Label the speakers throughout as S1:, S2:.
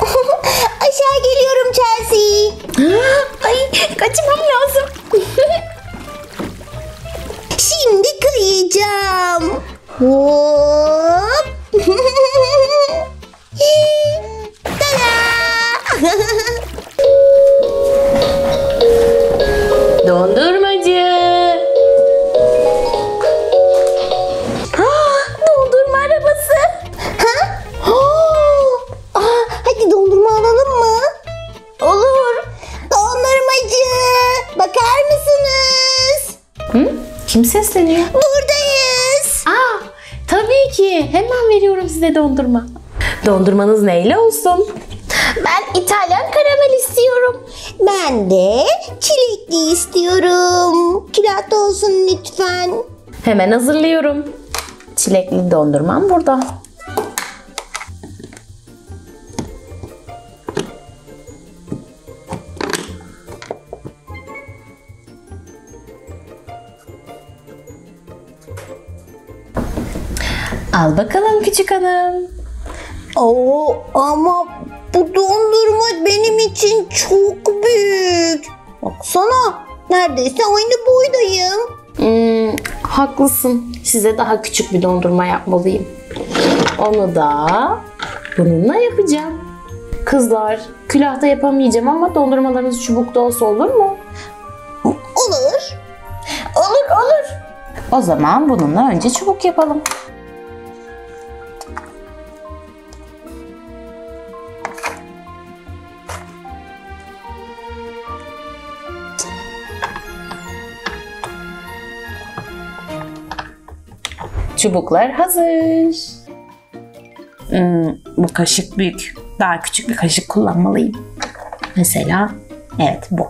S1: Aşağı geliyorum Chelsea.
S2: Ay, kaçmam lazım.
S1: Şimdi kayacağım. Hop. Tada!
S2: Dondurmacı. Dondurma arabası.
S1: Ha? Hadi dondurma alalım mı?
S2: Olur.
S1: Dondurmacı, bakar mısınız?
S2: Hı? Kim sesleniyor?
S1: Buradayız.
S2: Tabii ki. Hemen veriyorum size dondurma. Dondurmanız neyle olsun?
S1: Ben İtalyan karamel istiyorum. Ben de çilekli istiyorum. Kilat olsun lütfen.
S2: Hemen hazırlıyorum. Çilekli dondurmam burada. Al bakalım küçük hanım.
S1: Ama bu dondurma benim için çok büyük. Baksana, neredeyse aynı boydayım.
S2: Haklısın. Size daha küçük bir dondurma yapmalıyım. Onu da bununla yapacağım. Kızlar, külahta yapamayacağım ama dondurmalarınız çubukta olsa olur mu?
S1: Olur.
S2: Olur. O zaman bununla önce çubuk yapalım. Çubuklar hazır. Bu kaşık büyük. Daha küçük bir kaşık kullanmalıyım. Mesela evet bu.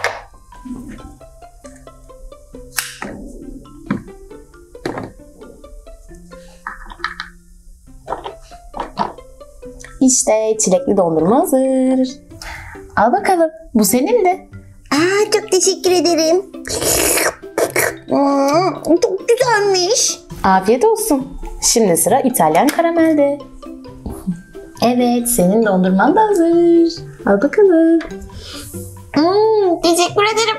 S2: İşte çilekli dondurma hazır. Al bakalım. Bu senin de.
S1: Çok teşekkür ederim. Çok güzelmiş.
S2: Afiyet olsun. Şimdi sıra İtalyan karamelde. Evet, senin dondurman da hazır. Al bakalım.
S1: Teşekkür ederim.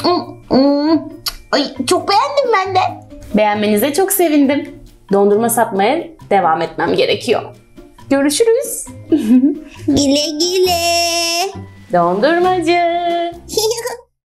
S1: Ay, çok beğendim ben de.
S2: Beğenmenize çok sevindim. Dondurma satmaya devam etmem gerekiyor. Görüşürüz.
S1: Güle güle.
S2: Dondurmacı.